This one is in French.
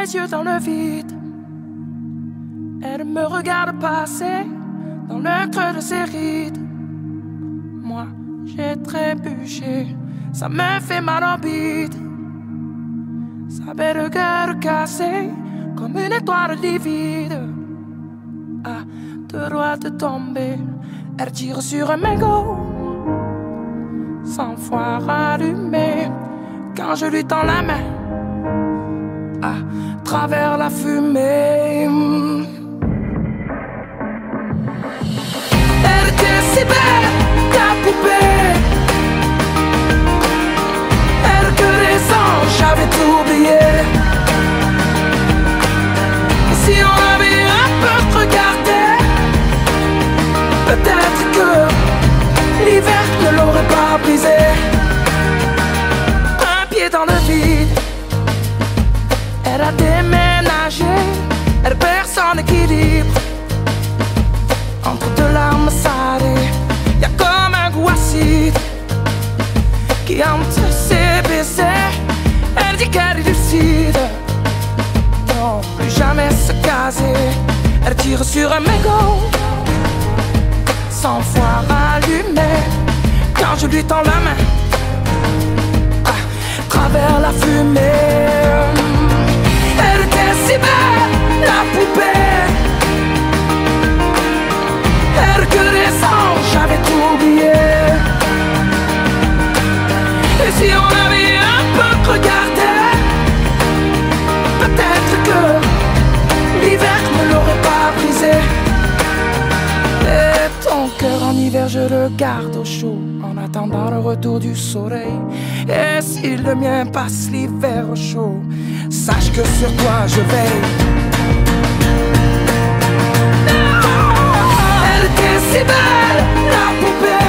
les yeux dans le vide. Elle me regarde passer dans le creux de ses rides. Moi, j'ai trébuché, ça me fait mal au bide. Sa belle gueule cassée comme une étoile livide. À deux doigts de tomber, elle tire sur un mégot. 100 fois rallumé quand je lui tends la main à travers la fumée. Elle était si belle, ta poupée. Elle que les anges, j'avais tout oublié. Et si on avait un peu regardé, peut-être que l'hiver ne l'aurait pas brisé. Un pied dans le vide. Elle a déménagé, elle perd son équilibre. Entre deux larmes salées, y'a comme un goût acide qui hante ses baisers. Elle dit qu'elle est lucide, non, plus jamais se caser. Elle tire sur un mégot, 100 fois rallumé quand je lui tends la main à travers la fumée. Elle était si belle, la poupée. Elle que les anges, j'avais tout oublié. Et si on avait un peu regardé, peut-être que l'hiver ne l'aurait pas brisé. Et ton cœur en hiver, je le garde au chaud en attendant le retour du soleil. Et si le mien passe l'hiver au chaud, sache que sur toi je veille. Elle était si belle, la poupée.